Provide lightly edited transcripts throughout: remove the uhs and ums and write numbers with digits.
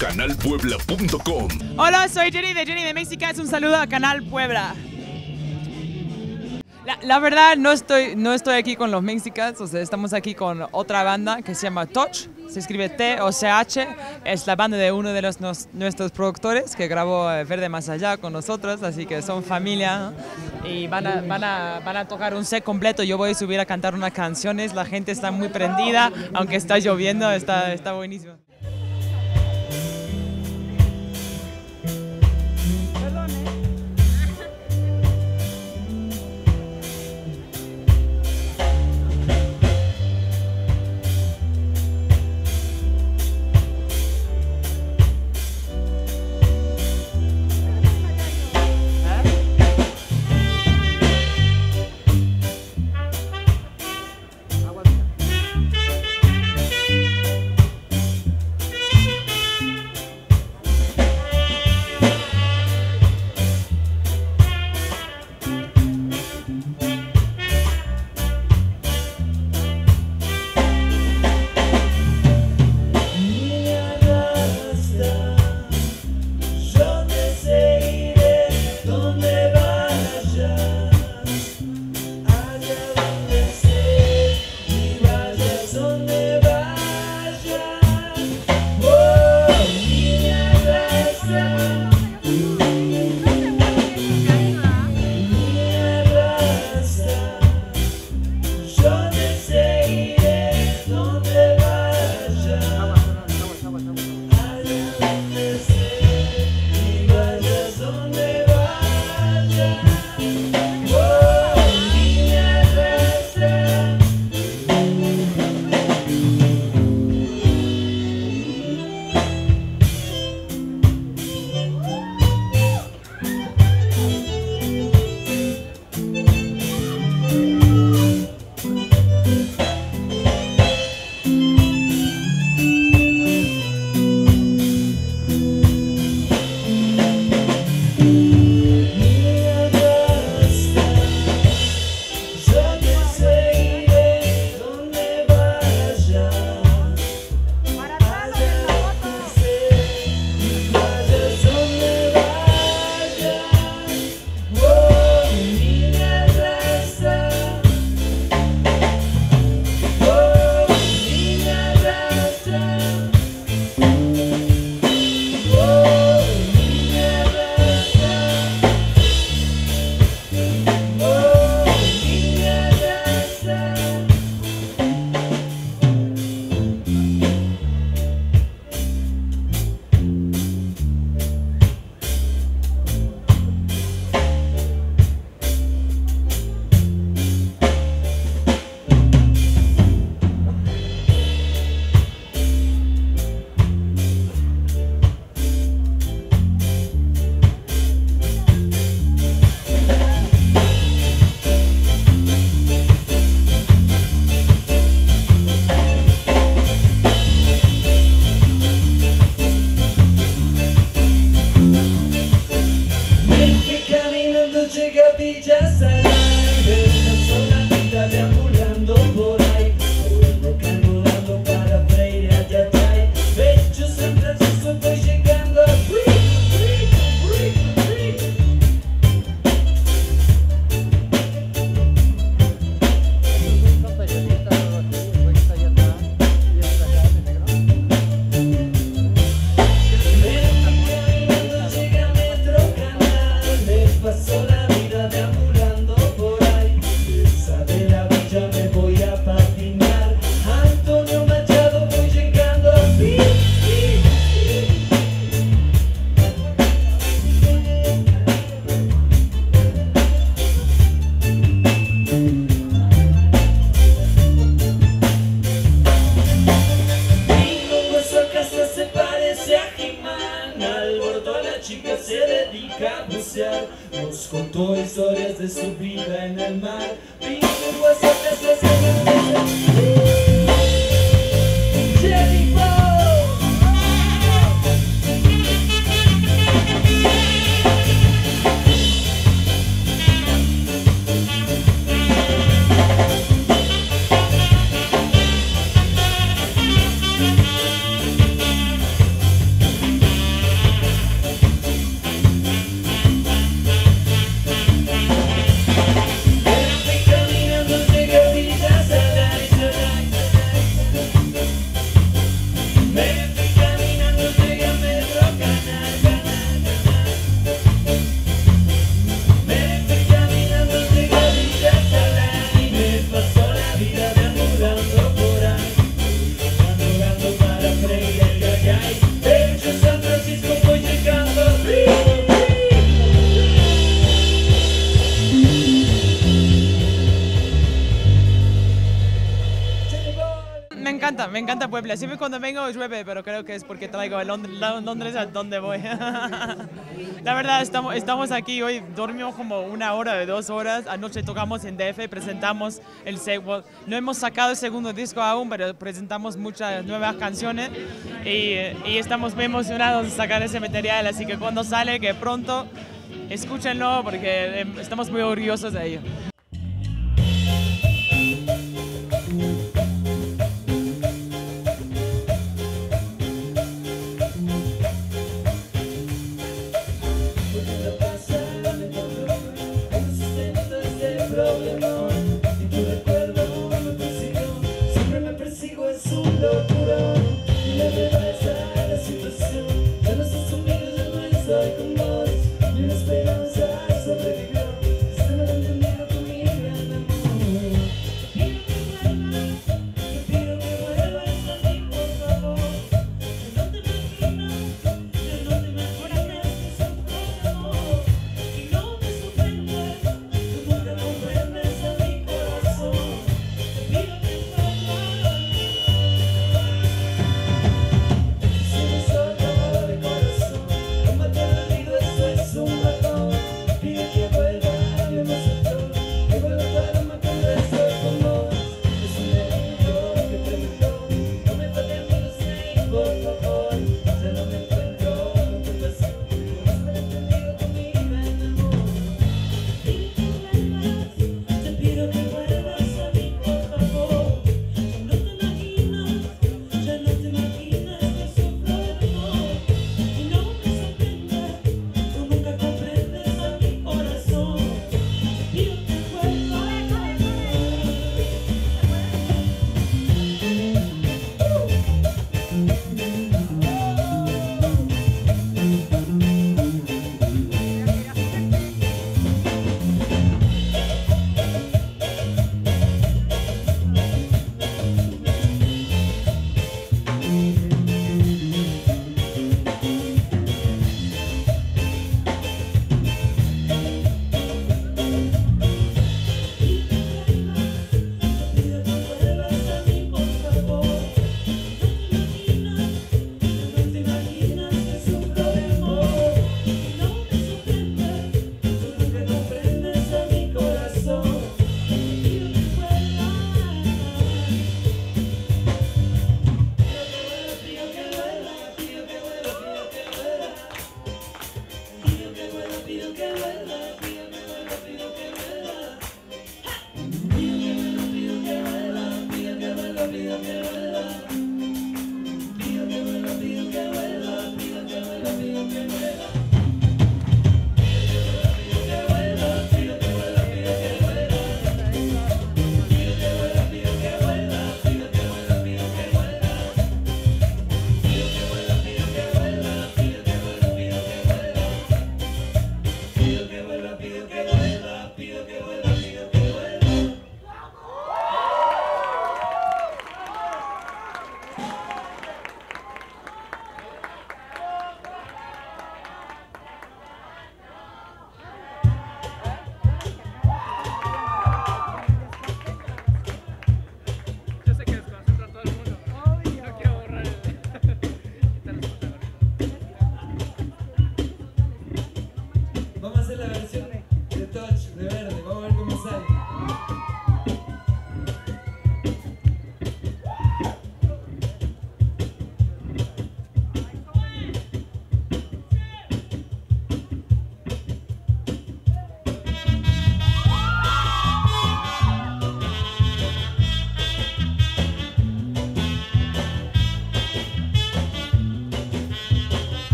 canalpuebla.com. Hola, soy Jenny de Mexicans. Un saludo a Canal Puebla. La verdad no estoy aquí con los Mexicans, o sea, estamos aquí con otra banda que se llama Touch, se escribe T-O-C-H, es la banda de uno de nuestros productores que grabó Verde Más Allá con nosotros, así que son familia, ¿no? Y van a tocar un set completo. Yo voy a subir a cantar unas canciones, la gente está muy prendida, aunque está lloviendo, está buenísimo. Nos contó historias de su vida en el mar. Me fui caminando, llegué a Metro Canal, Canal, Canal. Me fui caminando, llegué a Villa Salán y me pasó la vida deambulando por ahí, madrugando para Freire el Gallay. De hecho San Francisco voy llegando a Río. Me encanta Puebla. Siempre cuando vengo llueve, pero creo que es porque traigo a Londres a donde voy. La verdad, estamos aquí hoy, dormimos como 1 hora de 2 horas. Anoche tocamos en DF, presentamos no hemos sacado el segundo disco aún, pero presentamos muchas nuevas canciones y estamos muy emocionados de sacar ese material, así que cuando sale, que pronto, escúchenlo porque estamos muy orgullosos de ello. Y tu recuerdo me persiguió, siempre me persigo, es un locurón. Y la reversa la situación, ya no sos amigos, ya no estoy con vos. Ni una esperanza sobrevivió, estoy malentendido con mi gran amor. Te pido que vuelvas a mí, por favor. Ya no te imaginas que sufro de amor. Y no me sorprende, tú nunca comprendes a mi corazón. Te pido que vuelvas. Si me soltó de corazón, combate el olvido, eso es un ratón. Te pido que vuelva, yo me acepto, que vuelva para más cuando estoy con vos. Es un delito que preguntó, no me falten amigos, hey, por favor. Ya no me encuentro con tu pasión, has malentendido con mi gran amor. Te pido que vuelvas a mí, por favor. Ya no te imaginas que sufro de amor. Y no me sorprende, tú nunca comprendes a mi corazón. Te pido que vuelvas.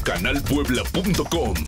canalpuebla.com.